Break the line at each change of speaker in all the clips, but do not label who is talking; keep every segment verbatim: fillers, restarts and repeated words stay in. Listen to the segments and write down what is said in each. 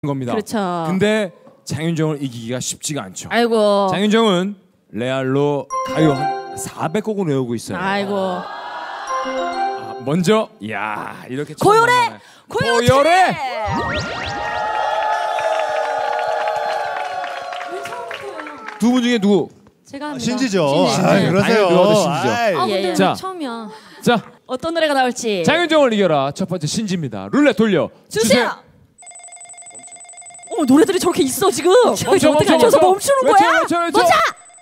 겁니다.
그렇죠.
근데 장윤정을 이기기가 쉽지가 않죠.
아이고.
장윤정은 레알로 가요 한 사백 곡을 외우고 있어요.
아이고.
아, 먼저 야 이렇게
고요래 고요래. 고요래.
두 분 중에 누구?
제가 합니다.
신지죠.
신지.
아, 그러세요.
신지죠.
아, 근데
자,
처음이야.
자,
어떤 노래가 나올지.
장윤정을 이겨라. 첫 번째 신지입니다. 룰렛 돌려
주세요.
주세요.
어머, 노래들이 저렇게 있어 지금.
멈춰, 멈춰,
어떻게
멈춰.
앉아서 멈추는
외쳐,
거야?
외쳐, 외쳐.
멈춰.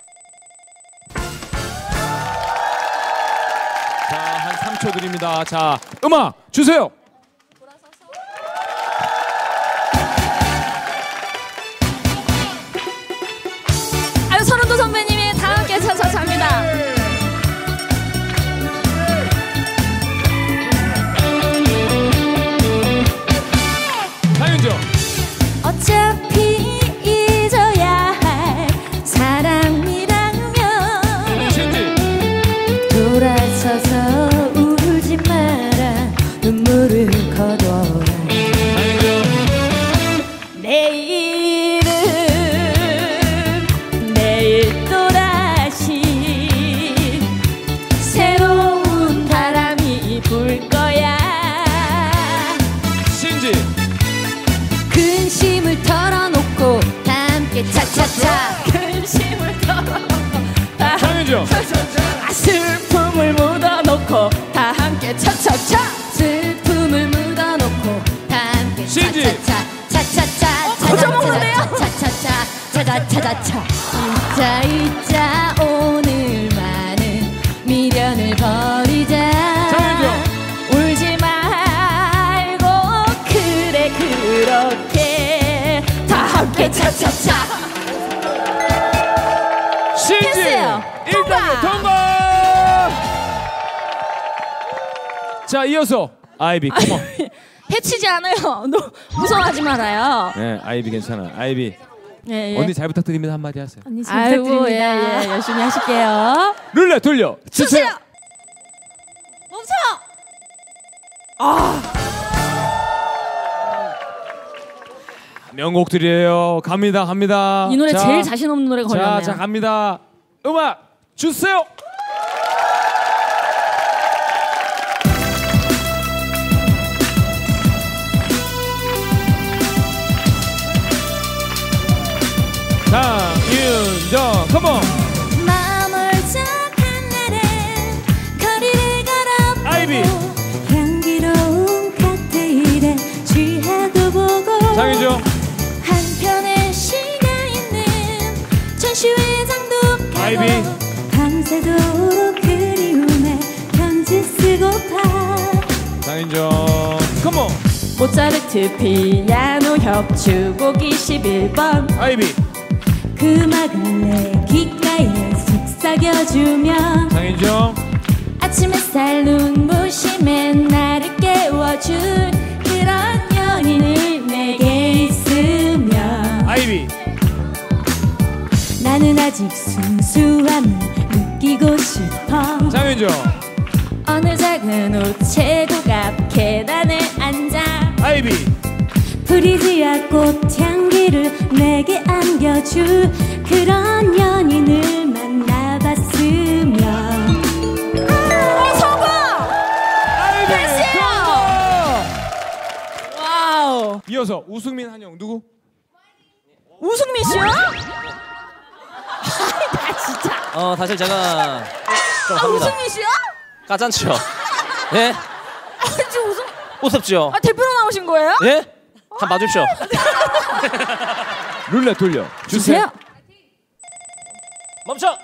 자, 한 삼 초 드립니다. 자, 음악 주세요.
아유, 선운도 선배님이 다 함께 차차차입니다.
장윤정.
어차피 잊어야 할 사람이라면
신지.
돌아서서 울지 마라 눈물을 거둬라. 내일은 내일 또다시 새로운 바람이 불 거야.
신지.
근심을 털어놓고 다 함께 차차차. 근심을 털어놓고 다
장윤정.
아, 슬픔을 묻어놓고 다 함께 차차차. 슬픔을 묻어놓고 다 함께
신지.
차차차. 차차차. 찾아먹는데요? 차차차. 차차차차차. 잊자 잊자 오늘만은 미련을 버리자.
장윤정.
울지 말고 그래 그렇게 다 함께 차차차.
신지.
됐어요.
일 단계 통과. 자, 이어서 아이비 컴온.
해치지 않아요. 너 무서워하지 말아요.
네, 아이비 괜찮아. 아이비.
예, 예.
언니 잘 부탁드립니다. 한마디 하세요.
언니 잘
아이고,
부탁드립니다.
예, 예, 열심히 하실게요.
룰렛 돌려 주세요.
멈춰. 아,
명곡들이에요. 갑니다, 갑니다.
이 노래
자,
제일 자신 없는 노래가
자,
걸렸네요.
자, 갑니다. 음악 주세요. 장윤정, 컴온.
마음을 짝한 날엔 거리를 걸어보고
아이비.
향기로운 칵테일에 취해도 보고
장윤정.
한편에 시가 있는 전시회장도 가고
아이비.
밤새도록 그리움에 편지 쓰고파.
장윤정, 컴온.
모차르트 피아노 협주곡 이십일 번
아이비.
그 음악을 내 귓가에 속삭여주며
장윤정.
아침 햇살 눈부심에 나를 깨워준 그런 연인을 내게 있으면
아이비.
나는 아직 순수함을 느끼고 싶어.
장윤정.
어느 작은 우체국 앞 계단에 앉아
아이비.
프리지아 꽃향기를 내게 안겨준 그런 연인을 만나봤으면. 아, 성공!
아이비.
됐어요! 와우.
이어서 우승민, 한영 누구?
우승민 씨요? 나 진짜.
어 사실 제가 좀
아,
합니다.
우승민 씨요?
까잔치요. 예?
아, 지금 우승.
우습지요.
아, 대표로 나오신 거예요?
예? 한 봐주십시오.
룰렛 돌려 주세요.
멈춰.
어,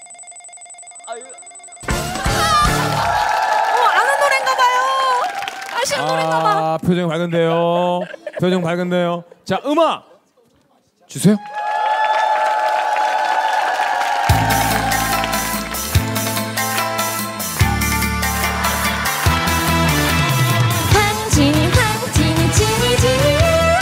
아는 노래인가 봐요. 아시는 노래인가 봐.
아, 표정 밝은데요. 표정 밝은데요. 자, 음악 주세요.
황진이 황진이 진이 진이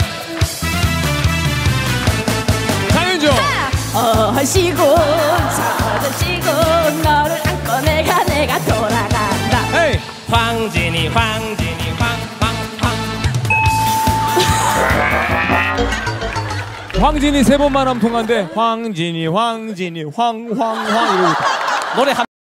장윤정.
어시고 저저시고 너를 안고 내가 내가 돌아간다.
헤이.
황진이 황진이 황황황
황진이 세 번만 하면 통한데 황진이 황진이 황황황 이러고 있다.
노래 한